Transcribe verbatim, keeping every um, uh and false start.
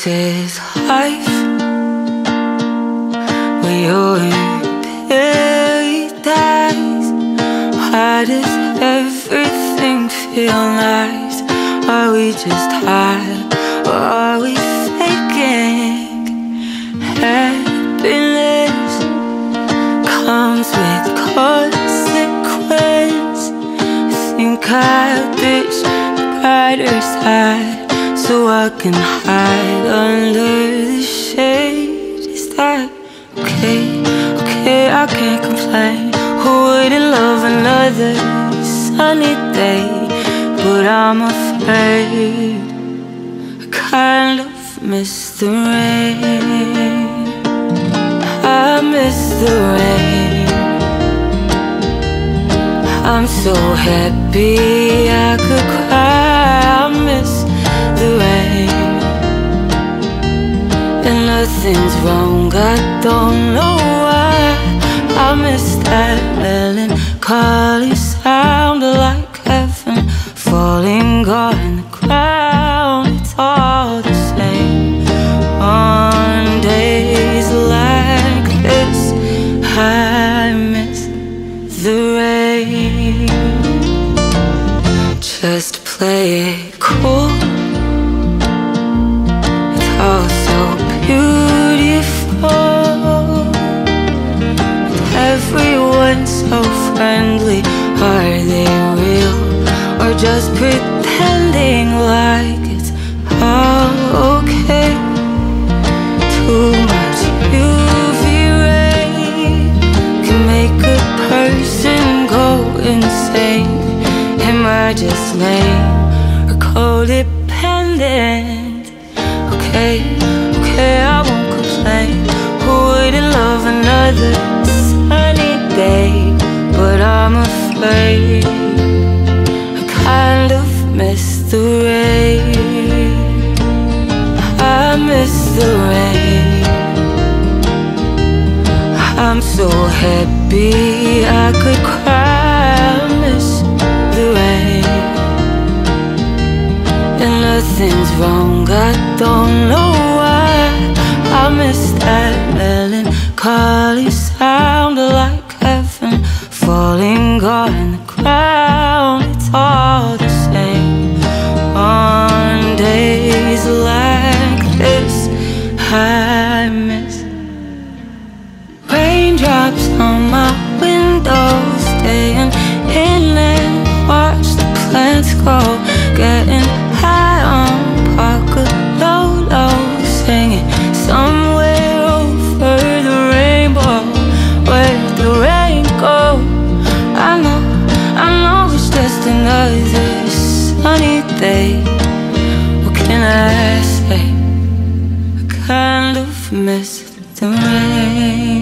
This is life, where you're in paradise. Why does everything feel nice? Are we just high, or are we faking? Happiness comes with consequence. I think I'll ditch the brighter side, so I can hide under the shade. Is that okay? Okay, I can't complain. Who wouldn't love another sunny day? But I'm afraid I kind of miss the rain. I miss the rain. I'm so happy I could cry. I miss the rain. And nothing's wrong, I don't know why. I miss that melancholy sound, like heaven falling on the ground. It's all the same on days like this. I miss the rain. Just play it cool. It's all so beautiful. Everyone's so friendly. Are they real, or just pretending like it's all okay? Too much U V ray can make a person go insane. Am I just lame or codependent? Okay, okay, I won't complain. Who wouldn't love another sunny day? But I'm afraid I kind of miss the rain. I miss the rain. I'm so happy I could cry. I miss the rain. And nothing's wrong, I don't know why. I miss that melancholy sound, like heaven falling on the ground. It's all the same on days like this. I miss raindrops on my window, staying in and watch the plants grow. Getting high on Lolo, singing somewhere over the rainbow. Where'd the rain go? I know, I know it's just another sunny day. What can I say? I kind of miss the rain.